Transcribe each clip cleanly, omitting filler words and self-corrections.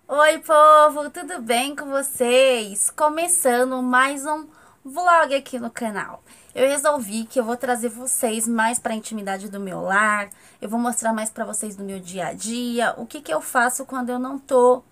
Oi, povo, tudo bem com vocês? Começando mais um vlog aqui no canal. Eu resolvi que eu vou trazer vocês mais para a intimidade do meu lar. Eu vou mostrar mais para vocês do meu dia a dia, o que eu faço quando eu não tô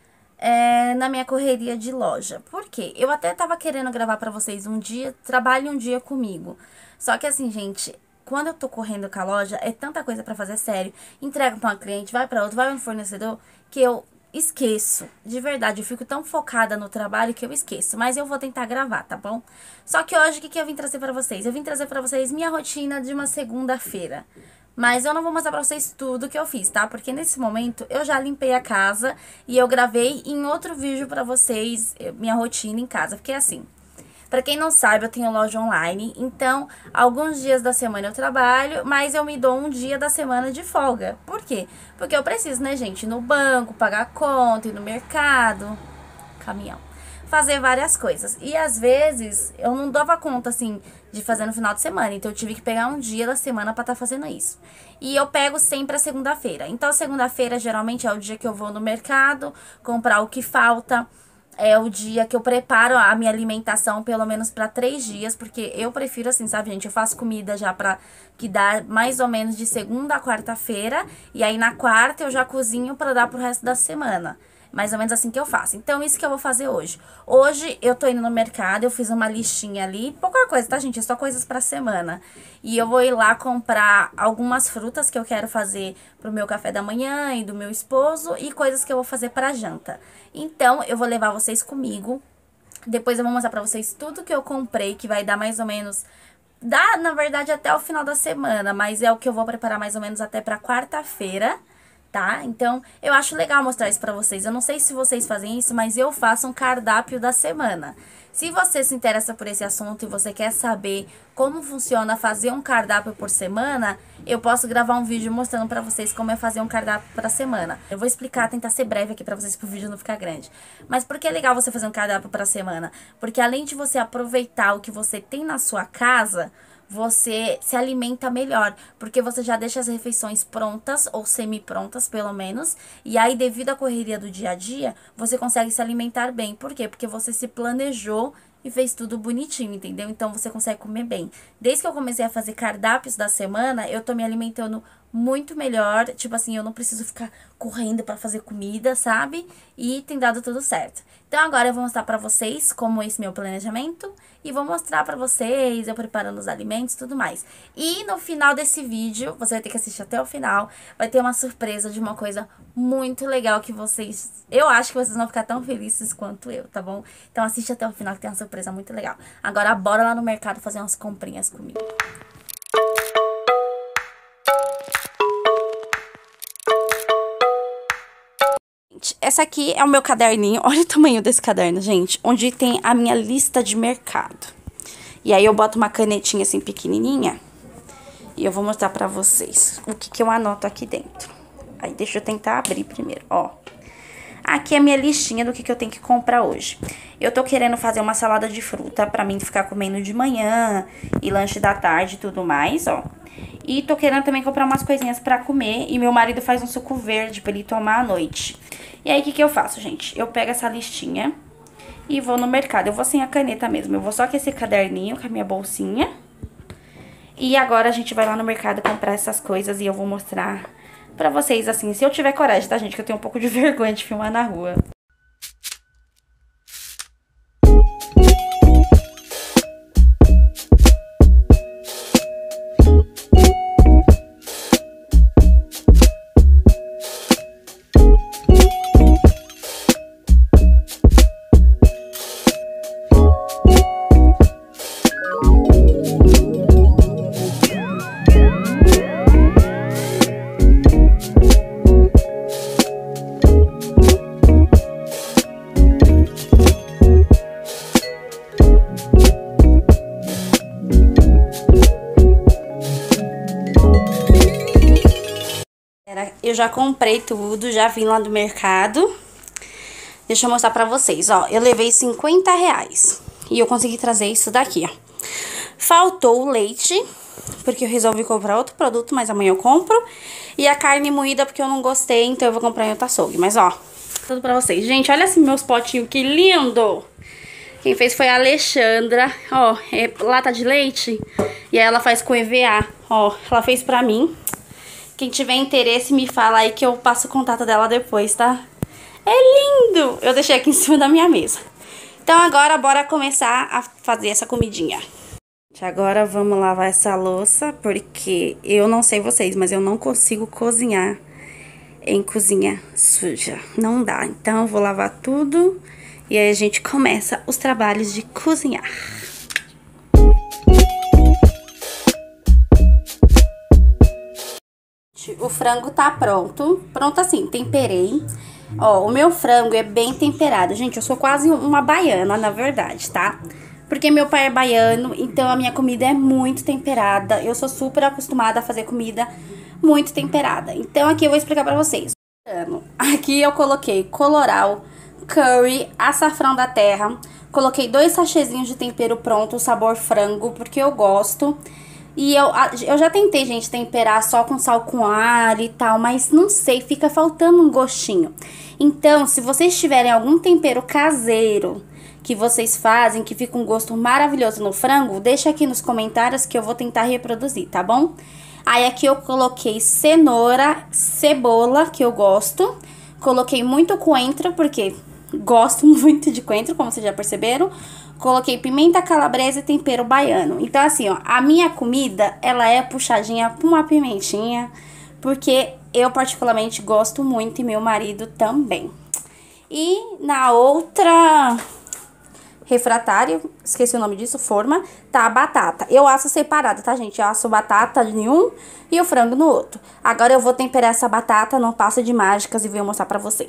na minha correria de loja. Por quê? Eu até tava querendo gravar para vocês um dia, trabalhe um dia comigo. Só que assim, gente, quando eu tô correndo com a loja, é tanta coisa para fazer sério. Entrega para uma cliente, vai para outro, vai para um fornecedor, que eu esqueço. De verdade, eu fico tão focada no trabalho que eu esqueço. Mas eu vou tentar gravar, tá bom? Só que hoje, o que eu vim trazer para vocês? Eu vim trazer para vocês minha rotina de uma segunda-feira. Mas eu não vou mostrar pra vocês tudo que eu fiz, tá? Porque nesse momento eu já limpei a casa e eu gravei em outro vídeo pra vocês minha rotina em casa. Porque assim, pra quem não sabe, eu tenho loja online, então alguns dias da semana eu trabalho, mas eu me dou um dia da semana de folga. Por quê? Porque eu preciso, né, gente, ir no banco, pagar conta, ir no mercado, caminhão, fazer várias coisas. E às vezes eu não dava conta, assim, de fazer no final de semana. Então eu tive que pegar um dia da semana pra estar fazendo isso. E eu pego sempre a segunda-feira. Então a segunda-feira geralmente é o dia que eu vou no mercado comprar o que falta. É o dia que eu preparo a minha alimentação, pelo menos para 3 dias, porque eu prefiro assim, sabe, gente? Eu faço comida já para que dá mais ou menos de segunda a quarta-feira, e aí na quarta eu já cozinho para dar pro resto da semana. Mais ou menos assim que eu faço. Então, isso que eu vou fazer hoje. Hoje, eu tô indo no mercado, eu fiz uma listinha ali. Pouca coisa, tá, gente? É só coisas pra semana. E eu vou ir lá comprar algumas frutas que eu quero fazer pro meu café da manhã e do meu esposo. E coisas que eu vou fazer pra janta. Então, eu vou levar vocês comigo. Depois eu vou mostrar pra vocês tudo que eu comprei, que vai dar mais ou menos... Dá, na verdade, até o final da semana, mas é o que eu vou preparar mais ou menos até pra quarta-feira, tá? Então, eu acho legal mostrar isso pra vocês. Eu não sei se vocês fazem isso, mas eu faço um cardápio da semana. Se você se interessa por esse assunto e você quer saber como funciona fazer um cardápio por semana, eu posso gravar um vídeo mostrando pra vocês como é fazer um cardápio pra semana. Eu vou explicar, tentar ser breve aqui pra vocês, pro vídeo não ficar grande. Mas por que é legal você fazer um cardápio pra semana? Porque além de você aproveitar o que você tem na sua casa, você se alimenta melhor, porque você já deixa as refeições prontas, ou semi-prontas, pelo menos, e aí, devido à correria do dia a dia, você consegue se alimentar bem. Por quê? Porque você se planejou e fez tudo bonitinho, entendeu? Então, você consegue comer bem. Desde que eu comecei a fazer cardápios da semana, eu tô me alimentando muito melhor, tipo assim, eu não preciso ficar correndo pra fazer comida, sabe? E tem dado tudo certo. Então agora eu vou mostrar pra vocês como é esse meu planejamento e vou mostrar pra vocês eu preparando os alimentos e tudo mais. E no final desse vídeo, você vai ter que assistir até o final, vai ter uma surpresa de uma coisa muito legal que vocês... Eu acho que vocês vão ficar tão felizes quanto eu, tá bom? Então assiste até o final que tem uma surpresa muito legal. Agora bora lá no mercado fazer umas comprinhas comigo. Essa aqui é o meu caderninho, olha o tamanho desse caderno, gente, onde tem a minha lista de mercado. E aí eu boto uma canetinha assim pequenininha e eu vou mostrar pra vocês o que eu anoto aqui dentro. Aí deixa eu tentar abrir primeiro, ó. Aqui é a minha listinha do que eu tenho que comprar hoje. Eu tô querendo fazer uma salada de fruta pra mim ficar comendo de manhã e lanche da tarde e tudo mais, ó. E tô querendo também comprar umas coisinhas pra comer e meu marido faz um suco verde pra ele tomar à noite. E aí, o que eu faço, gente? Eu pego essa listinha e vou no mercado. Eu vou sem a caneta mesmo, eu vou só com esse caderninho, com a minha bolsinha. E agora a gente vai lá no mercado comprar essas coisas e eu vou mostrar pra vocês, assim, se eu tiver coragem, tá, gente? Que eu tenho um pouco de vergonha de filmar na rua. Eu já comprei tudo, já vim lá do mercado. Deixa eu mostrar pra vocês, ó. Eu levei R$ 50 e eu consegui trazer isso daqui, ó. Faltou o leite, porque eu resolvi comprar outro produto, mas amanhã eu compro. E a carne moída, porque eu não gostei, então eu vou comprar em outro açougue. Mas, ó, Tudo pra vocês. Gente, olha assim meus potinhos, que lindo! Quem fez foi a Alexandra. Ó, é lata de leite. E aí ela faz com EVA. Ó, ela fez pra mim. Quem tiver interesse, me fala aí que eu passo o contato dela depois, tá? É lindo! Eu deixei aqui em cima da minha mesa. Então agora, bora começar a fazer essa comidinha. Agora vamos lavar essa louça, porque eu não sei vocês, mas eu não consigo cozinhar em cozinha suja. Não dá. Então eu vou lavar tudo e aí a gente começa os trabalhos de cozinhar. O frango tá pronto. Pronto assim, temperei. Ó, o meu frango é bem temperado. Gente, eu sou quase uma baiana, na verdade, tá? Porque meu pai é baiano, então a minha comida é muito temperada. Eu sou super acostumada a fazer comida muito temperada. Então aqui eu vou explicar pra vocês. Aqui eu coloquei colorau, curry, açafrão da terra. Coloquei 2 sachêzinhos de tempero pronto, sabor frango, porque eu gosto. E eu já tentei, gente, temperar só com sal com alho e tal, mas não sei, fica faltando um gostinho. Então, se vocês tiverem algum tempero caseiro que vocês fazem, que fica um gosto maravilhoso no frango, deixa aqui nos comentários que eu vou tentar reproduzir, tá bom? Aí aqui eu coloquei cenoura, cebola, que eu gosto. Coloquei muito coentro, porque gosto muito de coentro, como vocês já perceberam. Coloquei pimenta calabresa e tempero baiano. Então assim, ó, a minha comida, ela é puxadinha com uma pimentinha, porque eu particularmente gosto muito e meu marido também. E na outra refratário, esqueci o nome disso, forma, tá a batata. Eu asso separado, tá, gente? Eu asso batata em um e o frango no outro. Agora eu vou temperar essa batata, não passa de mágicas, e vou mostrar pra vocês.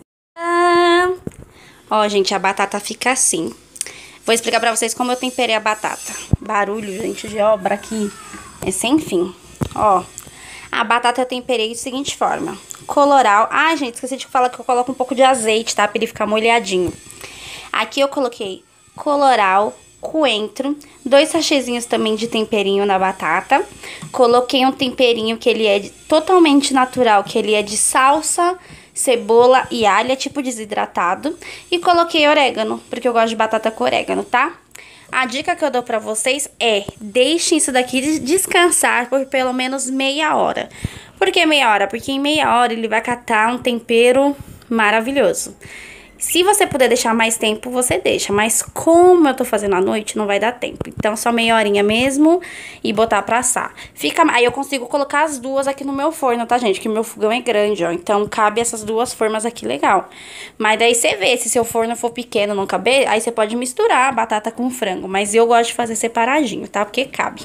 Ó, gente, a batata fica assim. Vou explicar pra vocês como eu temperei a batata. Barulho, gente, de obra aqui é sem fim. Ó, a batata eu temperei da seguinte forma. Colorau. Ai, gente, esqueci de falar que eu coloco um pouco de azeite, tá? Pra ele ficar molhadinho. Aqui eu coloquei colorau, coentro, 2 sachêzinhos também de temperinho na batata. Coloquei um temperinho que ele é totalmente natural, que ele é de salsa, cebola e alho, é tipo desidratado. E coloquei orégano, porque eu gosto de batata com orégano, tá? A dica que eu dou pra vocês é: deixem isso daqui descansar por pelo menos meia hora. Por que meia hora? Porque em meia hora ele vai catar um tempero maravilhoso. Se você puder deixar mais tempo, você deixa. Mas como eu tô fazendo à noite, não vai dar tempo. Então, só meia horinha mesmo e botar pra assar. Aí eu consigo colocar as duas aqui no meu forno, tá, gente? Que meu fogão é grande, ó. Então, cabe essas duas formas aqui legal. Mas daí você vê, se seu forno for pequeno, não caber, aí você pode misturar a batata com frango. Mas eu gosto de fazer separadinho, tá? Porque cabe.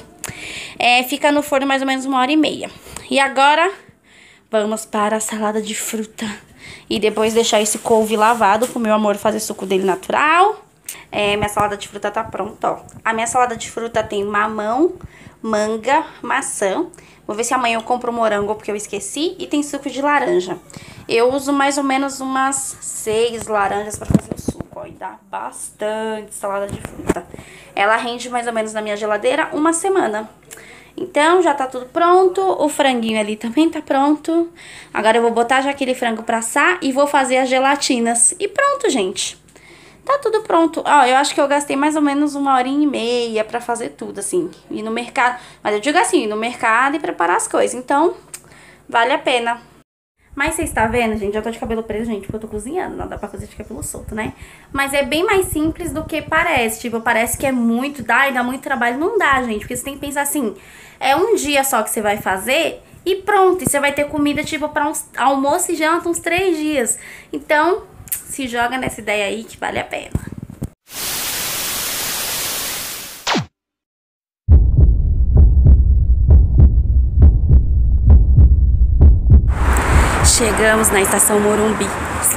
Fica no forno mais ou menos 1h30. E agora, vamos para a salada de fruta. E depois deixar esse couve lavado pro meu amor fazer suco dele natural. Minha salada de fruta tá pronta, ó. A minha salada de fruta tem mamão, manga, maçã. Vou ver se amanhã eu compro morango, porque eu esqueci. E tem suco de laranja. Eu uso mais ou menos umas 6 laranjas pra fazer o suco, ó. E dá bastante salada de fruta. Ela rende mais ou menos na minha geladeira 1 semana. Então, já tá tudo pronto. O franguinho ali também tá pronto. Agora eu vou botar já aquele frango pra assar e vou fazer as gelatinas. E pronto, gente. Tá tudo pronto. Ó, eu acho que eu gastei mais ou menos 1h30 pra fazer tudo, assim. Ir no mercado. Mas eu digo assim, ir no mercado e preparar as coisas. Então, vale a pena. Mas vocês estão vendo, gente? Eu tô de cabelo preso, gente, porque eu tô cozinhando. Não dá pra fazer de cabelo solto, né? Mas é bem mais simples do que parece. Tipo, parece que é muito, dá muito trabalho. Não dá, gente. Porque você tem que pensar assim, é um dia só que você vai fazer e pronto. E você vai ter comida, tipo, pra almoço e janta uns 3 dias. Então, se joga nessa ideia aí que vale a pena. Chegamos na estação Morumbi.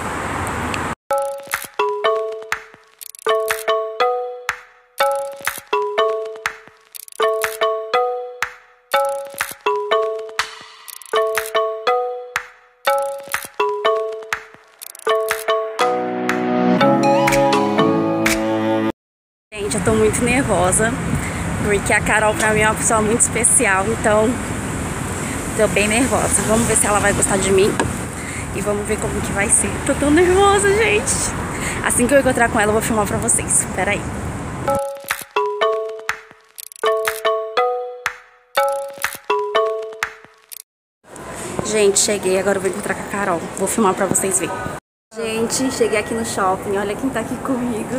Gente, eu tô muito nervosa, porque a Carol pra mim é uma pessoa muito especial, então tô bem nervosa. Vamos ver se ela vai gostar de mim. e vamos ver como que vai ser. Tô tão nervosa, gente. Assim que eu encontrar com ela, eu vou filmar pra vocês. Pera aí. Gente, cheguei, agora eu vou encontrar com a Carol. Vou filmar pra vocês verem. Gente, cheguei aqui no shopping, olha quem tá aqui comigo.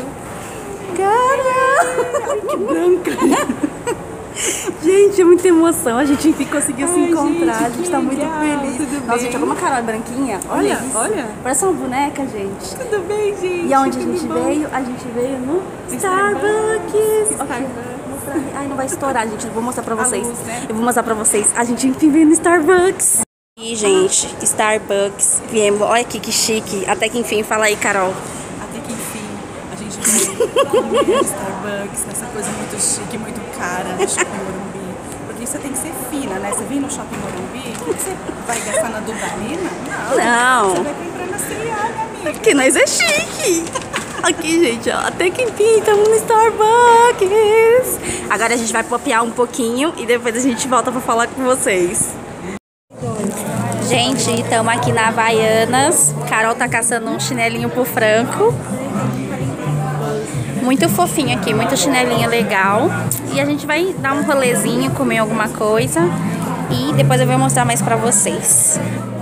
Carol! Que branca! Gente, é muita emoção, a gente enfim conseguiu se encontrar, gente, a gente tá muito feliz. Nossa, gente, olha como a Carol é branquinha. Olha isso. Olha. Parece uma boneca, gente. Tudo bem, gente? E aonde a gente veio? A gente veio no Starbucks. Okay. Ai, não vai estourar, gente, eu vou mostrar pra vocês. Luz, né? Eu vou mostrar pra vocês. A gente enfim veio no Starbucks. E, gente, Starbucks. Viemos, olha aqui que chique. Até que enfim, fala aí, Carol. Até que enfim, a gente veio comer Starbucks, essa coisa muito chique, muito cara no Shopping Morumbi. Porque você tem que ser fina, né? Você vem no Shopping Morumbi, o que você vai gastar na Dubravina? Não. Você vai comprar na C&A, minha amiga. Porque nós é chique. Aqui, gente, ó. Até que enfim, estamos no Starbucks. Agora a gente vai popear um pouquinho e depois a gente volta pra falar com vocês. Gente, estamos aqui na Havaianas. Carol tá caçando um chinelinho pro Franco. Muito fofinho aqui, muito chinelinho legal. E a gente vai dar um rolezinho, comer alguma coisa. E depois eu vou mostrar mais pra vocês.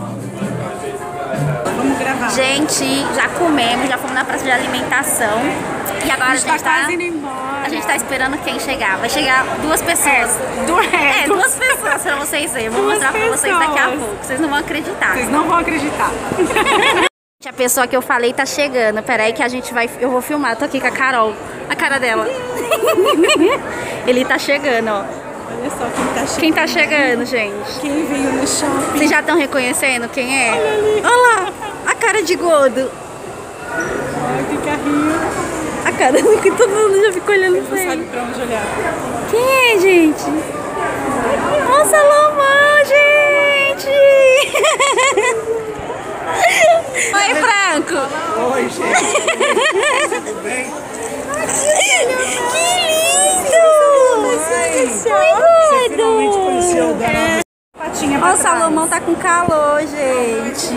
Vamos gravar. Gente, já comemos, já fomos na praça de alimentação. E agora a gente tá quase indo embora. A gente tá esperando quem chegar. Vai chegar duas pessoas. Duas pessoas pra vocês verem. Eu vou mostrar pra vocês daqui a pouco. Vocês não vão acreditar. Vocês não vão acreditar. A pessoa que eu falei tá chegando. Peraí que a gente vai... Eu vou filmar. Tô aqui com a Carol. A cara dela. Ele tá chegando, ó. Olha só quem tá chegando. Quem tá chegando, gente? Quem veio no shopping. Vocês já estão reconhecendo quem é? Olha ali. Olha lá. A cara de gordo. Olha que carrinho. A cara que todo mundo já ficou olhando pra Não sabe ele. pra onde olhar. Quem é, gente? Ó, Salomão, gente! Oi, Franco! Oi, gente! Tudo bem? Que lindo! Você finalmente conheceu o danado. Ó, o Salomão tá com calor, gente.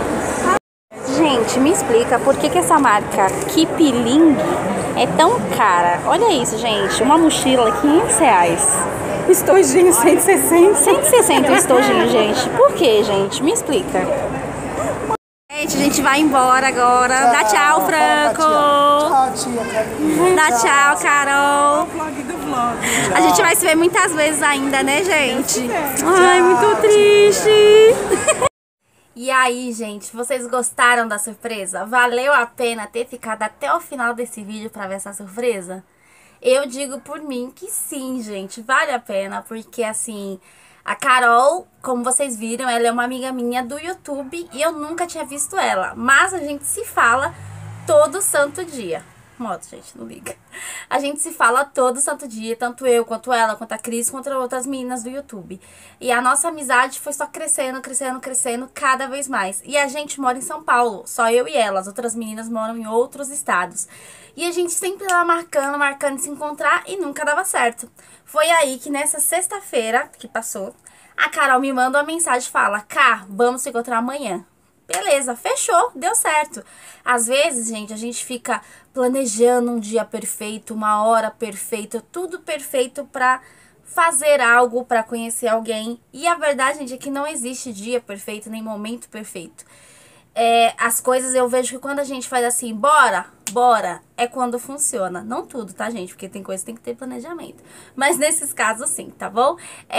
Gente, me explica por que essa marca Kipling é tão cara. Olha isso, gente. Uma mochila, R$500. Estojinho 160. 160 o estojinho, gente. Por que, gente? Me explica. Gente, a gente vai embora agora. Dá tchau, Franco. Tchau, tia Carlinhos. Dá tchau, Carol. Vlog do vlog. A gente vai se ver muitas vezes ainda, né, gente? Ai, muito triste. E aí, gente, vocês gostaram da surpresa? Valeu a pena ter ficado até o final desse vídeo pra ver essa surpresa? Eu digo por mim que sim, gente, vale a pena, porque assim, a Carol, como vocês viram, ela é uma amiga minha do YouTube e eu nunca tinha visto ela, mas a gente se fala todo santo dia. Moto, gente, não liga. A gente se fala todo santo dia, tanto eu, quanto ela, quanto a Cris, quanto outras meninas do YouTube. E a nossa amizade foi só crescendo, crescendo, crescendo cada vez mais. E a gente mora em São Paulo, só eu e ela. As outras meninas moram em outros estados. E a gente sempre lá marcando de se encontrar e nunca dava certo. Foi aí que nessa sexta-feira que passou, a Carol me manda uma mensagem e fala: Cá, vamos se encontrar amanhã. Beleza, fechou, deu certo. Às vezes, gente, a gente fica planejando um dia perfeito, uma hora perfeita, tudo perfeito pra fazer algo, pra conhecer alguém. E a verdade, gente, é que não existe dia perfeito, nem momento perfeito. As coisas eu vejo que quando a gente faz assim, bora, é quando funciona. Não tudo, tá, gente? Porque tem coisa que tem que ter planejamento. Mas nesses casos, sim, tá bom?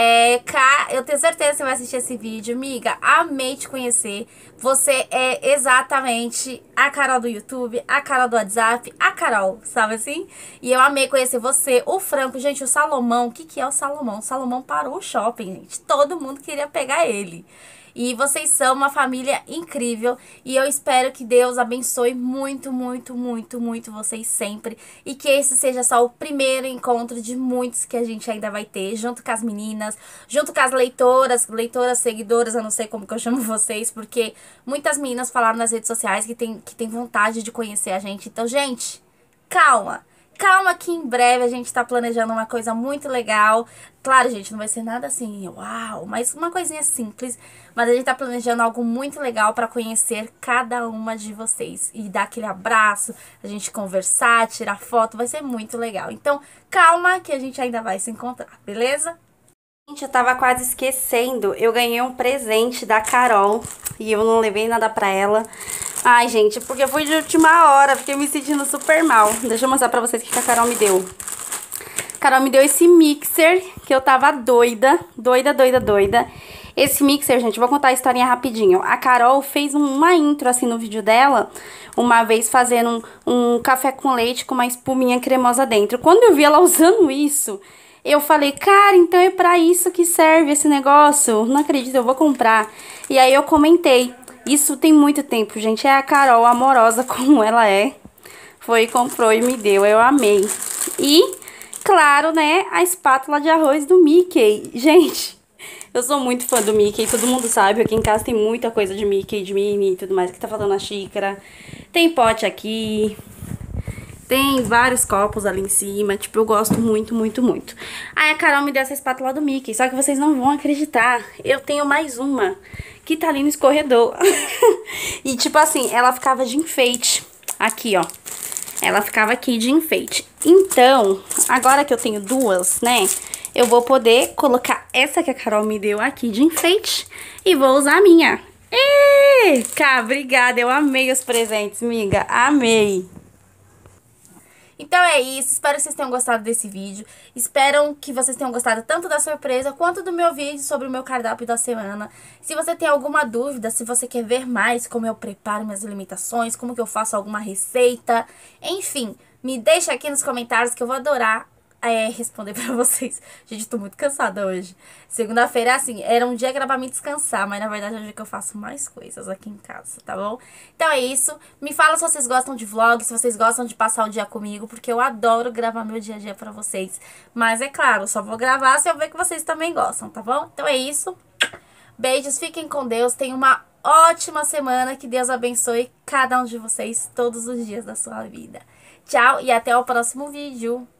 Eu tenho certeza que você vai assistir esse vídeo. Amiga, amei te conhecer. Você é exatamente a Carol do YouTube, a Carol do WhatsApp, a Carol, sabe assim? E eu amei conhecer você, o Franco. Gente, o Salomão, o que é o Salomão? O Salomão parou o shopping, gente. Todo mundo queria pegar ele. E vocês são uma família incrível e eu espero que Deus abençoe muito, muito, muito, muito vocês sempre. E que esse seja só o primeiro encontro de muitos que a gente ainda vai ter, junto com as meninas, junto com as leitoras, seguidoras, eu não sei como que eu chamo vocês, porque muitas meninas falaram nas redes sociais que tem vontade de conhecer a gente. Então, gente, calma. calma que em breve a gente tá planejando uma coisa muito legal. Claro, gente, não vai ser nada assim, uau, mas uma coisinha simples. Mas a gente tá planejando algo muito legal pra conhecer cada uma de vocês. E dar aquele abraço, a gente conversar, tirar foto, vai ser muito legal. Então, calma que a gente ainda vai se encontrar, beleza? Gente, eu tava quase esquecendo, eu ganhei um presente da Carol e eu não levei nada pra ela. Ai, gente, porque foi de última hora, fiquei me sentindo super mal. Deixa eu mostrar pra vocês o que a Carol me deu. A Carol me deu esse mixer, que eu tava doida. Esse mixer, gente, vou contar a historinha rapidinho. A Carol fez uma intro, assim, no vídeo dela, uma vez fazendo um café com leite com uma espuminha cremosa dentro. Quando eu vi ela usando isso, eu falei, cara, então é pra isso que serve esse negócio? Não acredito, eu vou comprar. E aí eu comentei. Isso tem muito tempo, gente. É a Carol, amorosa como ela é. Foi, comprou e me deu. Eu amei. E, claro, né, a espátula de arroz do Mickey. Gente, eu sou muito fã do Mickey. Todo mundo sabe. Aqui em casa tem muita coisa de Mickey, de Minnie e tudo mais. Que tá faltando a xícara. Tem pote aqui. Tem vários copos ali em cima. Tipo, eu gosto muito. Aí a Carol me deu essa espátula do Mickey. Só que vocês não vão acreditar. Eu tenho mais uma que tá ali no escorredor. E tipo assim, ela ficava de enfeite. Aqui, ó. Ela ficava aqui de enfeite. Então, agora que eu tenho duas, né? Eu vou poder colocar essa que a Carol me deu aqui de enfeite. E vou usar a minha. Cá, obrigada. Eu amei os presentes, amiga. Amei. Então é isso, espero que vocês tenham gostado desse vídeo. Espero que vocês tenham gostado tanto da surpresa quanto do meu vídeo sobre o meu cardápio da semana. Se você tem alguma dúvida, se você quer ver mais como eu preparo minhas alimentações, como que eu faço alguma receita, enfim, me deixa aqui nos comentários que eu vou adorar responder pra vocês. Gente, tô muito cansada hoje. Segunda-feira, assim, era um dia que era pra me descansar, mas na verdade é um dia que eu faço mais coisas aqui em casa, tá bom? Então é isso. Me fala se vocês gostam de vlog, se vocês gostam de passar o dia comigo, porque eu adoro gravar meu dia a dia pra vocês. Mas é claro, só vou gravar se eu ver que vocês também gostam, tá bom? Então é isso. Beijos, fiquem com Deus, tenham uma ótima semana, que Deus abençoe cada um de vocês todos os dias da sua vida. Tchau e até o próximo vídeo.